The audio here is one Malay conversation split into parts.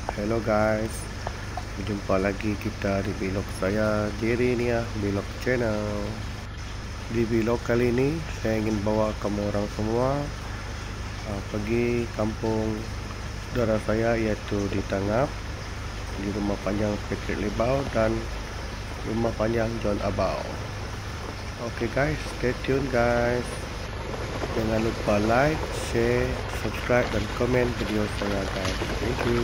Hello guys, berjumpa lagi kita di vlog saya Jerry ni ya, vlog channel. Di vlog kali ini saya ingin bawa kamu orang semua pergi kampung saudara saya, yaitu di Tangap, di rumah panjang Patrick Libau dan rumah panjang John Abau. Oke guys, stay tune guys. Jangan lupa like, share, subscribe dan komen video saya guys. Thank you.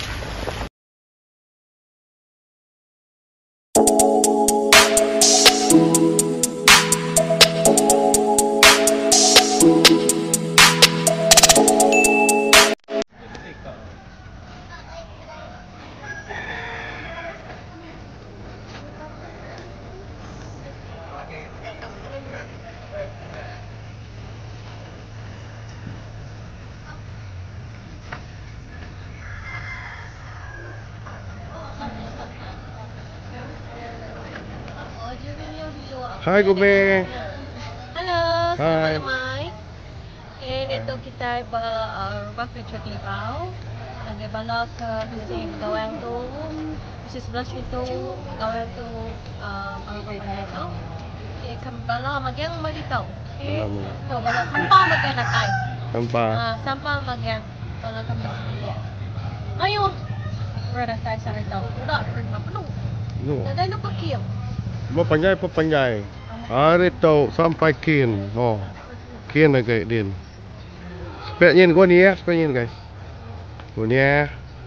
Hai Gube. Halo, Hai. selamat mai. Itu kita rumah Patrick Libau. Ada bala ke mesti kawan tu, mesti sebelah situ kawan tu kalau boleh tahu. Kembala magian mari tahu. Tu bala sampah magian nak ai. Sampah. Sampah magian bala kami. Ayo. Berada saya cari tahu. Tak pernah penuh. No. Ada nak pakai. Panjai. Hari tau sampai kin. Oh. Kin là cái điện. Spek nhìn qua nhé, spek nhìn guys. Qua nhé.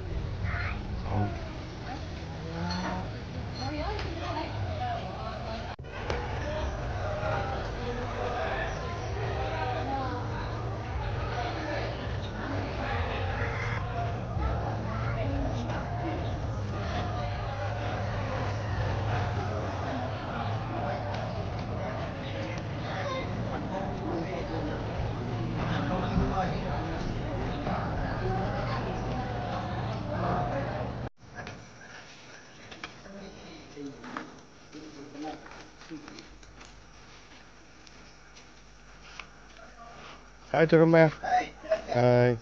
Hai cho các Hai.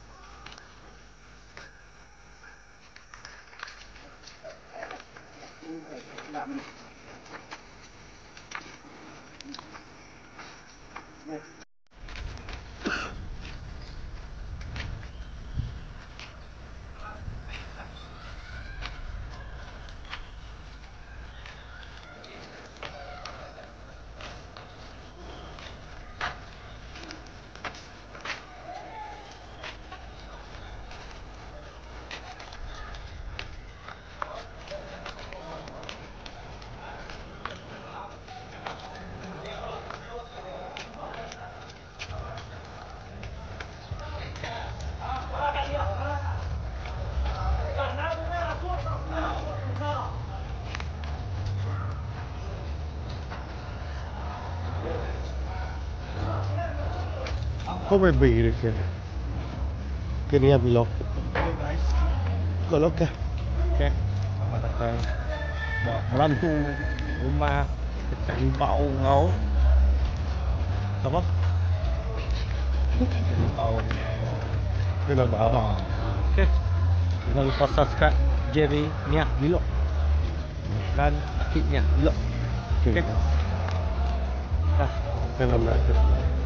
Không phải bì được kìa. Cái này vlog. Vlog kìa. Oke. Selamat datang. Merantu rumah Libau ngau. Apa? Libau. Ini lah abang. Oke. Jangan lupa subscribe Jerry Nia Vlog dan Akid Nia Vlog. Oke. Dah. Selamat datang.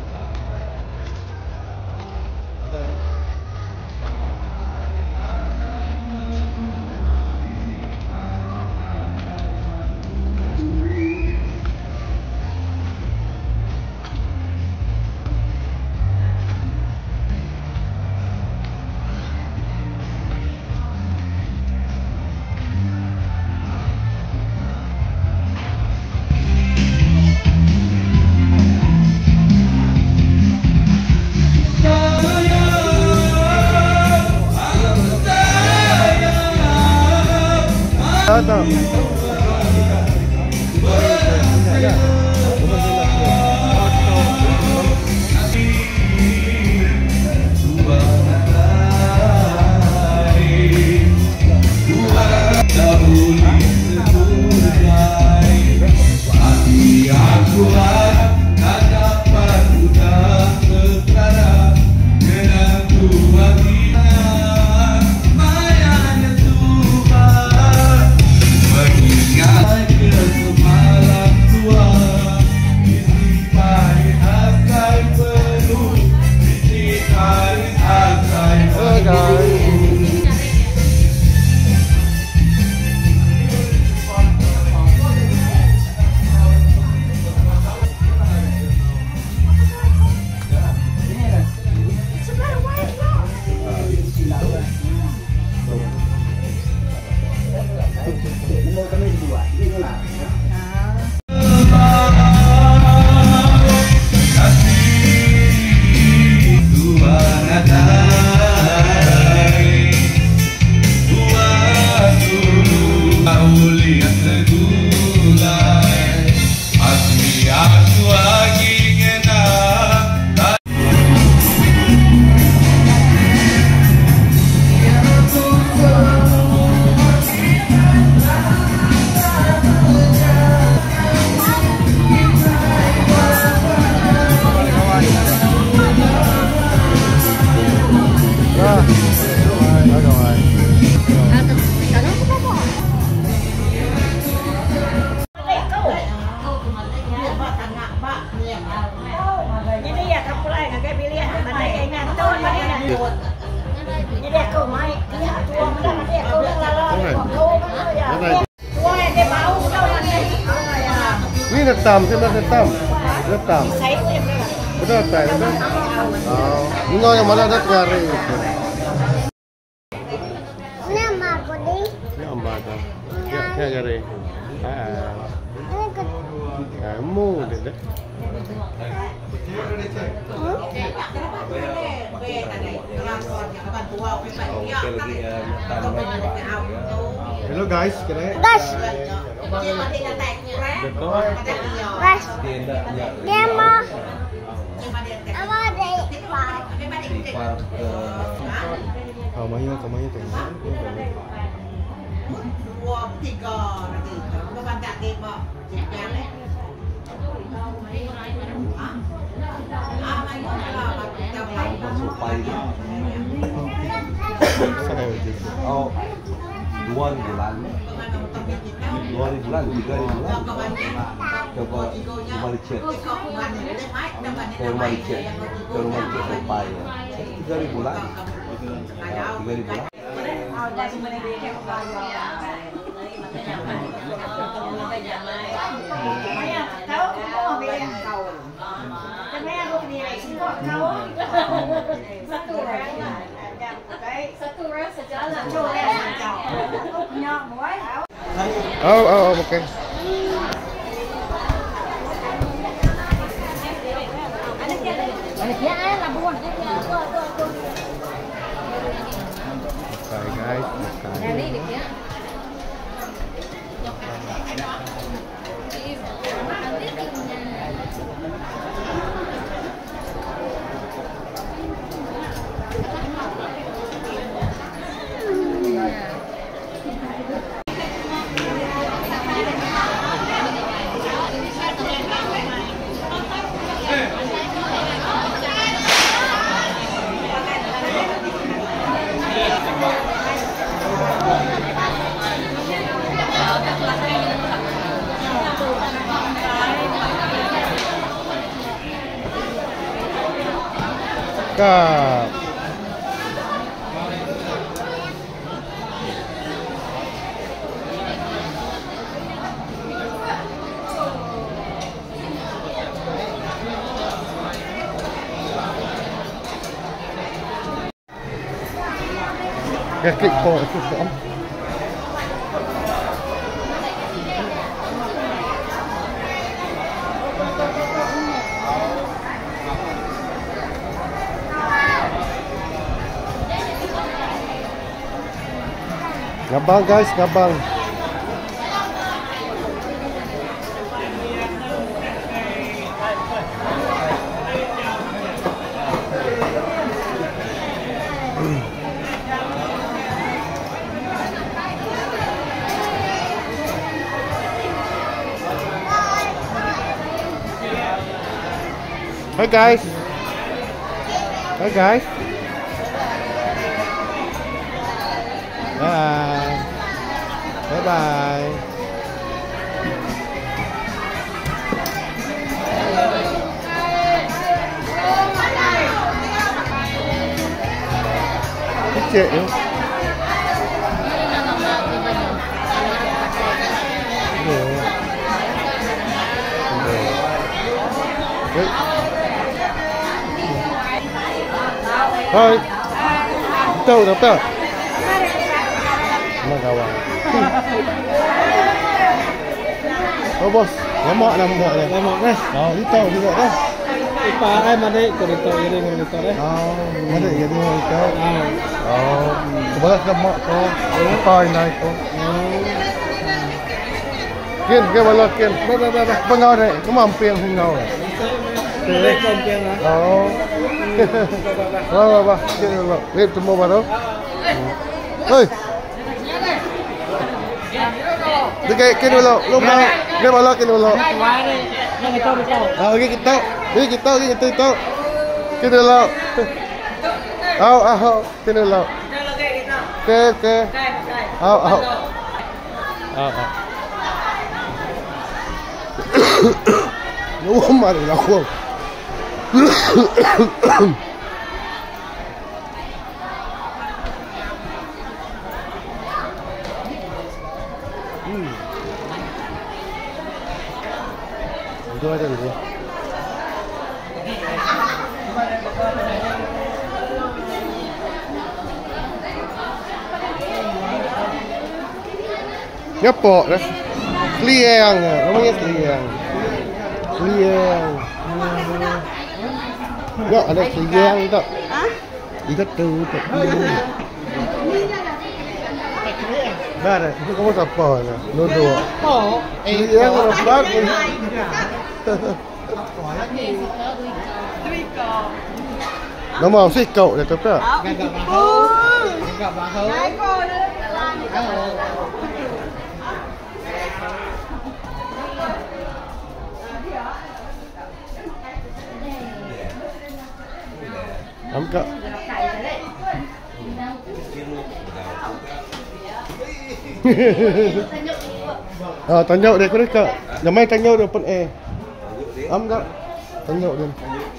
Datang. Sekarang dengan Tuhan kita, mayanya Tuhan. Ini netam, sini netam. Netam. Betul, betul. Oh, bunga yang mana ada cari? Nama aku di. Ya, Mbak. Ya, cari. Kamu deh. Hello guys, Gas. Gas. Dia mau. Apa ada ikan? Kamanya tuh. Oh, 2 bulan, 2 bulan, 3 bulan. Coba rumah licin, ke rumah licin sampai 3 bulan, 3 bulan. Oh, oke. Oke guys, Kak. Ya, klik po. Gabang guys, gabang. Hi guys. Hi guys. Bye. Bye bye. Kecil ya. Hai. Tahu dokter. Sama kawan. Oh bos, lemak dah muda dia. Lemak dah. Oh, itu juga dah. Ipa ai mana ikut itu jadi monitor eh. Oh, mana jadi itu. Oh, sebelah lemak tu. Apa naik tu? Kian, balak kian. Ba. Pengau deh, kemampian pengau. Boleh kompiang lah. Oh. Ba. Kian balak. Lihat semua baru. Hei. Dekat kini balak. Lumba. Dia balak kini balak. Ah, kita. Kini balak. Au. Kini balak. Ke. Au. Lu mari lah aku. Itu aja dulu. Nyepok dah. Seliang, namanya seliang. Seliang. Ya, ada seliang tak? Ikat tu, tak. Dah, itu kamu siapa ni? Nodo. Seliang lepas. Nama si kau dah tu tak? Enggak bahu. Angkat. Tanyok dia kena kak. Namai tanyok dia pun Angkat. Tanyok dia.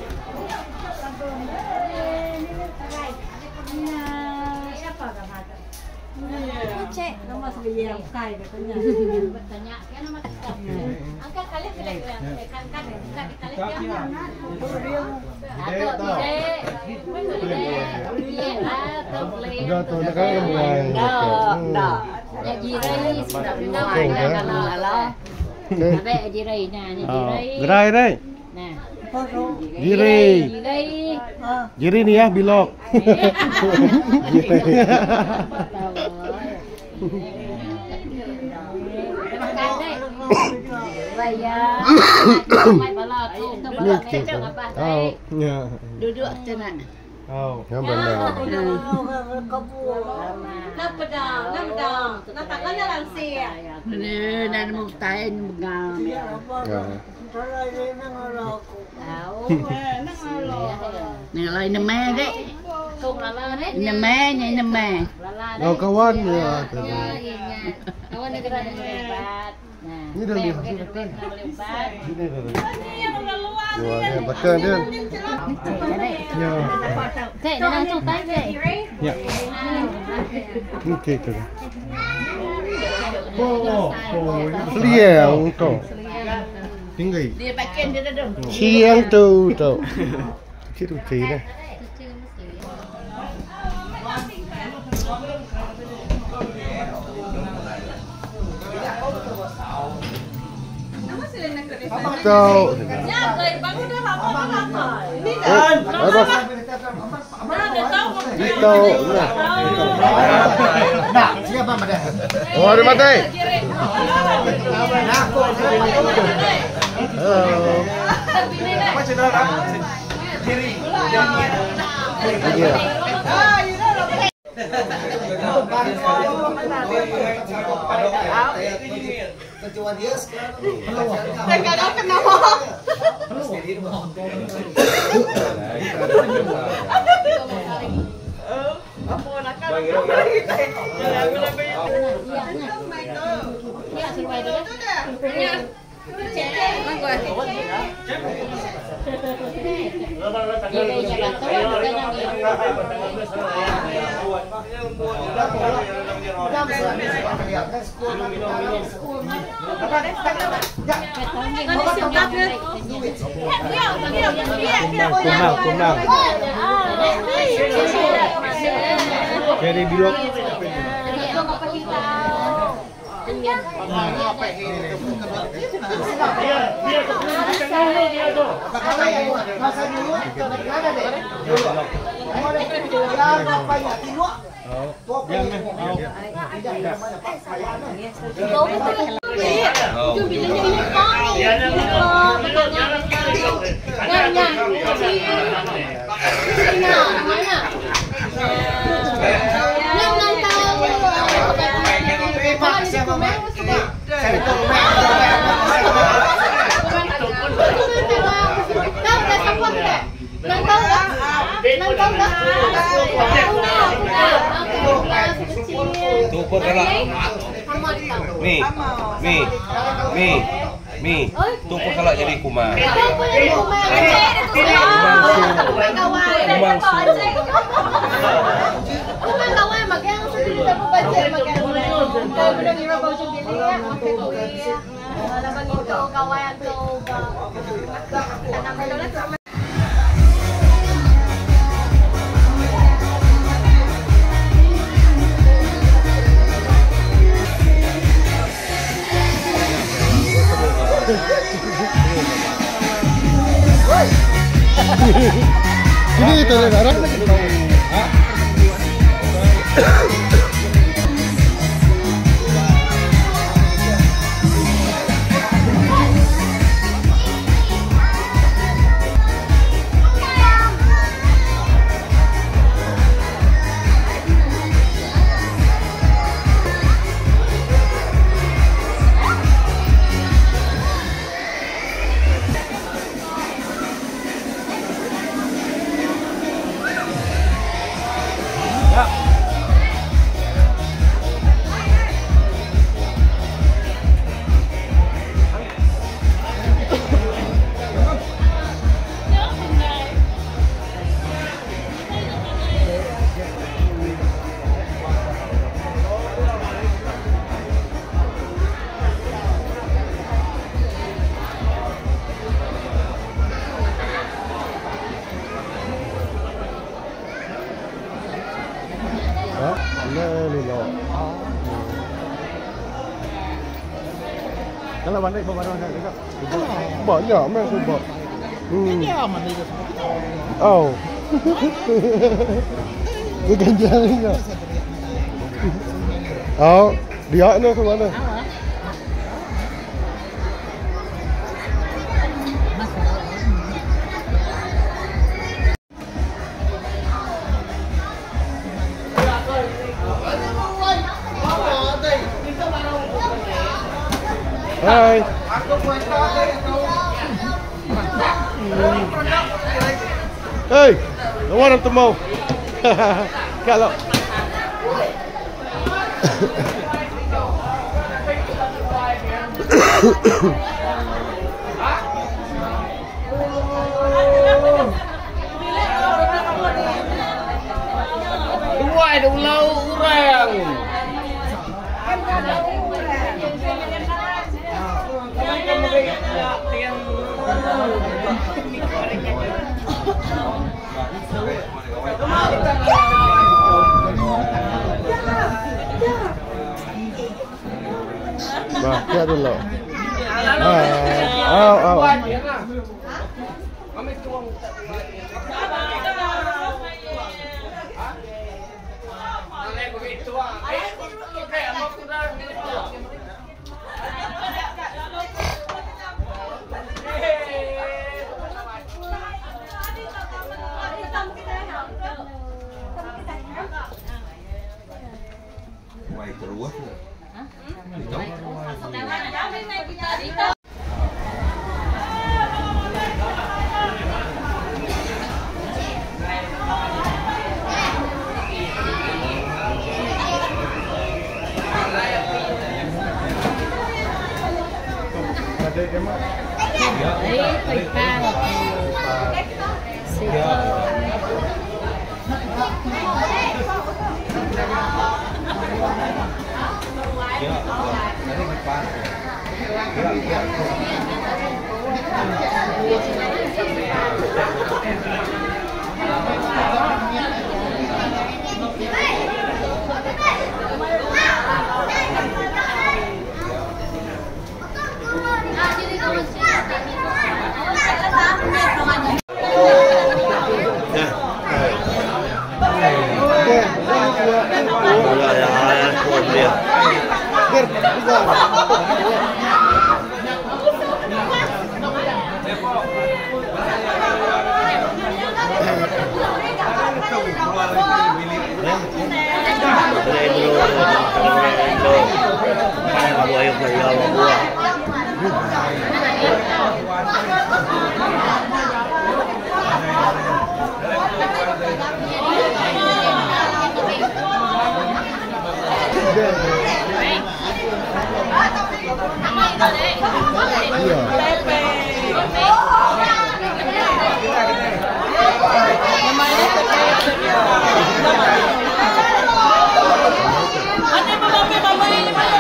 Cek nama sebelum kai katanya. Bertanya, kan nama kita. Angkat kalian kalian kan kita lihat. Dah tu nak kan buang. Dah. Ya jirai sudah benar kalau ala. Abe jirai nah, jirai. Gerai deh. Nah. Jirai. Jirai ni ya bilok. Duduk cina. Yang benar. Nak pedang, nak tangannya langsir. Ni nak muktain begam. Ni lain nama dek. Kau lala dek. Nama. Kau kawan ya. Kawan ni kena lebat. Ni dah lihat. Ini dah. Wah, betul dia. Ya. Cek, dah langsung tay cek. Ya. Ni cek tu. Seliang tu. Tinggal. Dia pakai dia dah. Siang tu. Kira tu dah. Tahu. Ya, bangun dah lama. Ini Apa? Tahu. Nak, siapa pada? Oh, ada mati. Halo. Apa saudara? Kiri. Iya. Kumang. Jadi bilok. Tumpuk kalau Mi, tumpuk kalau jadi kumang. Belum ira ba siya dili ya? Okay ko iya. Laban ito kawayan to ba. Ini itu deh, Arah. Kalau mana ibu baru ada juga? Banyak memang sebab. Ini aman itu semua. Oh. Bukan jalan. Oh, dia ni ke mana? Hai. Hei, lawan temu. Kalau Dua ada ulau urang. bah, dia dulu. Oh. Quay keluar. Ano ba mami?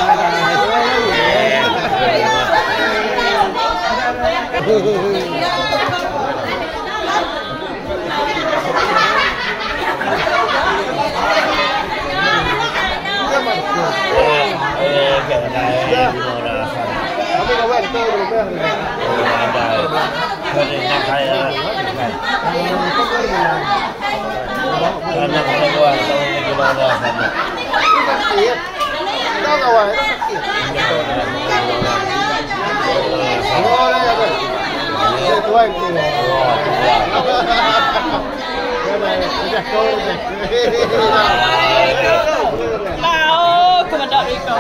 Mau Komandan Riko.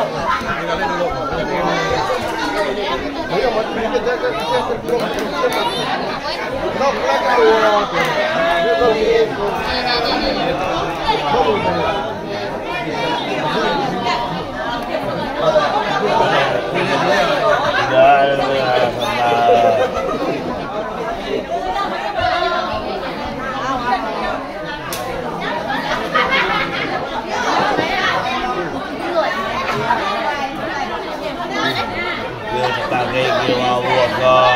Sebagai jiwa warga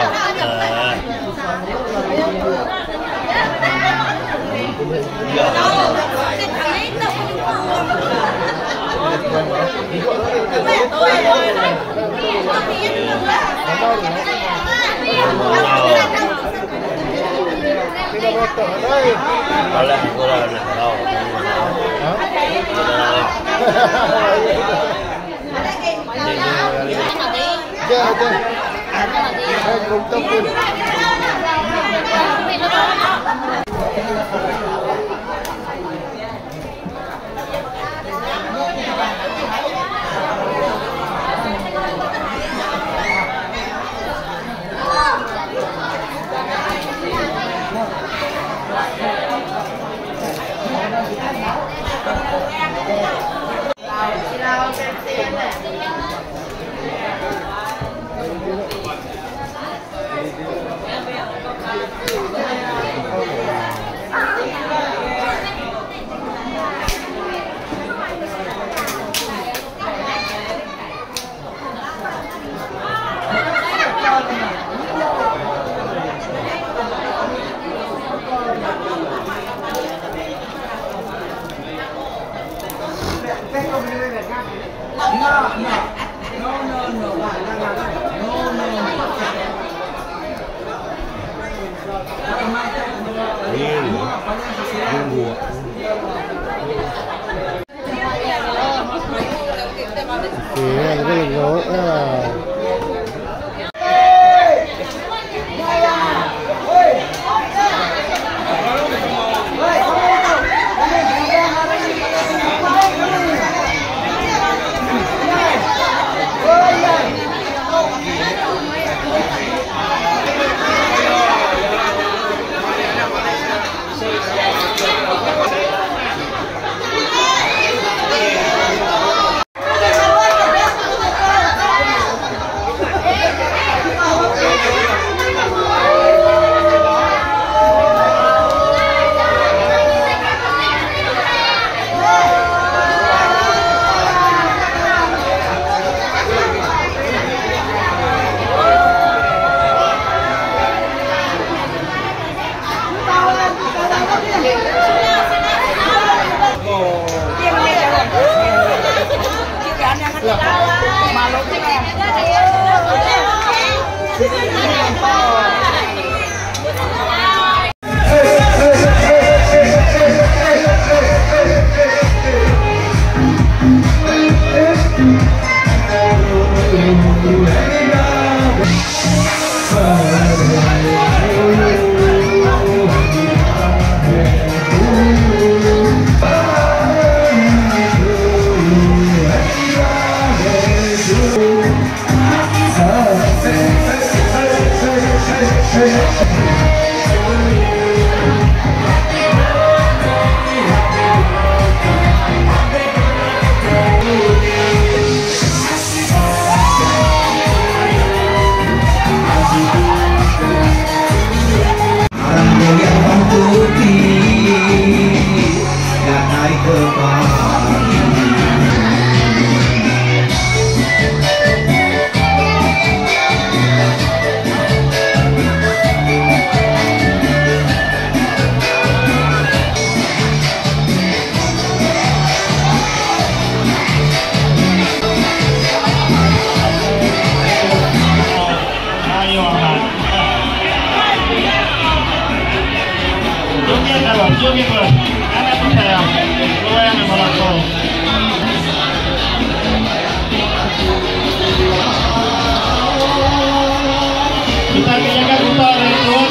Kita jaga kita terus.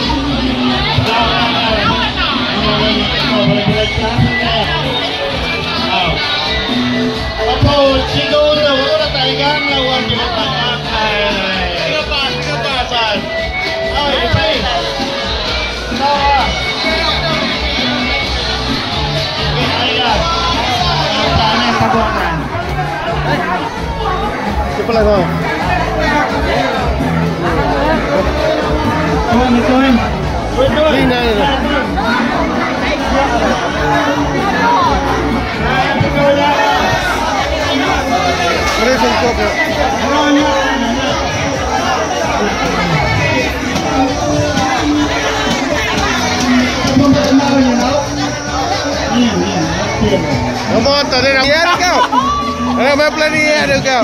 Apa cikgu tu orang tak ingat lawan kita pakai. Kenapa san? Oh, ini. Tahu. Tanah kabupaten. Cepat lah kau. Ini dah. Mari sungkop ya. Kamu tadi nak lihat kau? Apa plan ni ada kau?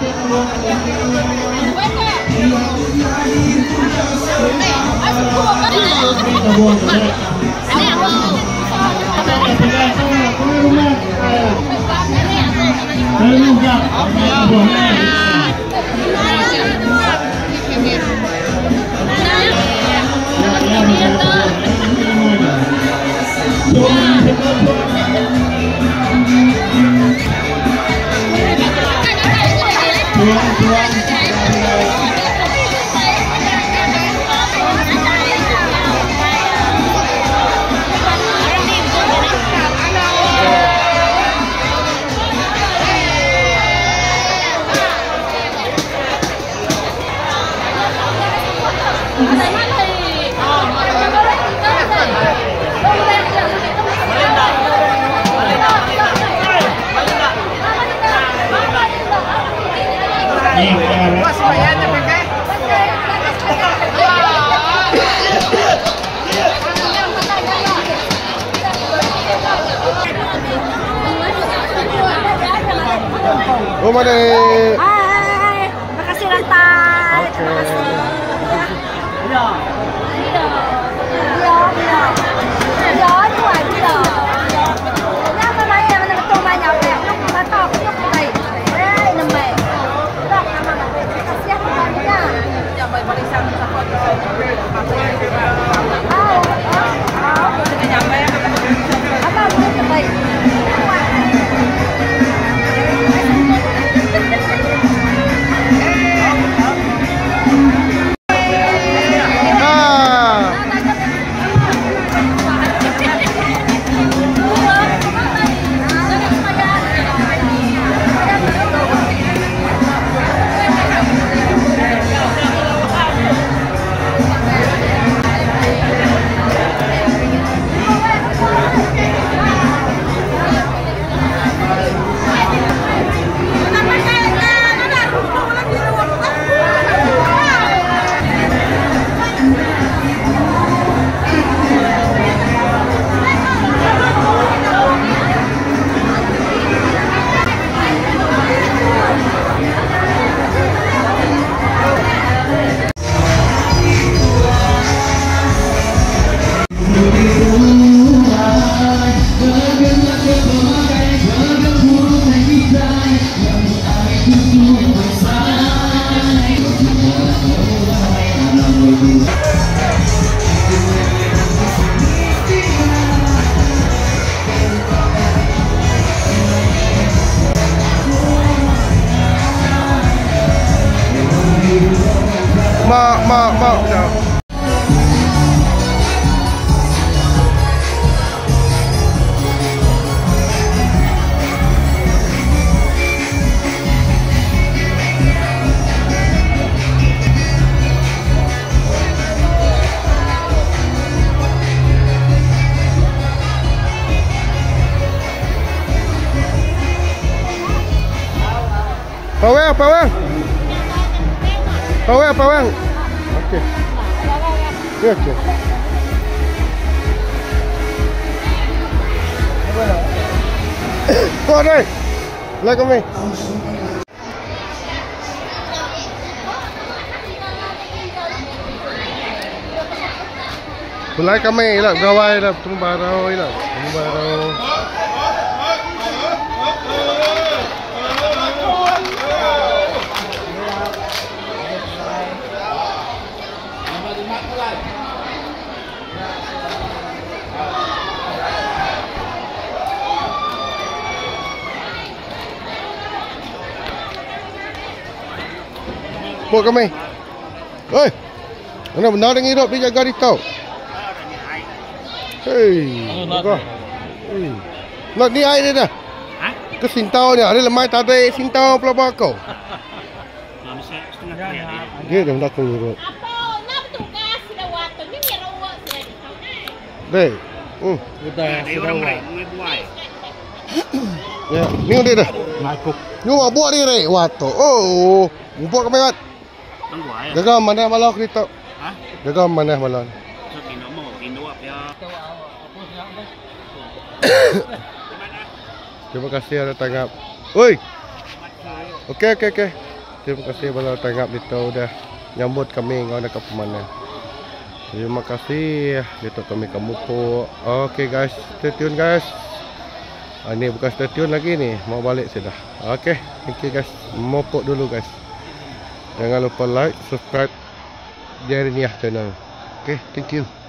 Oh, mana? Hai, makasih Rantai. Okey. Ya, tuan. Kenapa banyak mana betul banyak banyak. Lu tak tahu, lu baik. Eh, nampak. Tak nama. Kasihan banyak. Jangan barisan support. Apa boleh baik. Mak. Pawang. Okey. Ya, okey. Kau deh. Like kami. Mulai kami lah gawai lah tumbarau lah tumbarau. Buat kami. Oi. Mana benar dengan hidup dia jaga ditau. Hei. Jaga. Nak ni air dia dah. Ha? Ke sintau dia. Ada lemai tak ada sintau pelabak kau. Dia dah nak hidup. Deh. Udah. Dia orang lain buai. Ya, ni dia dah. Ngaku. Ni buat dia re. Wato. Oh. Buat kami kat. Jaga mana malah kita. Ha? Jaga mana malah. Terima kasih ada tanggap. Oi. Okey. Terima kasih bala tanggap kita udah nyambut kami ngau dekat pemanah. Terima kasih itu kami kamu po. Okey guys, stay tune guys. Ini bukan stay tune lagi nih, mau balik sudah. Okey, thank you guys. Mopok dulu guys. Jangan lupa like, subscribe Jeriniah channel. Okay, thank you.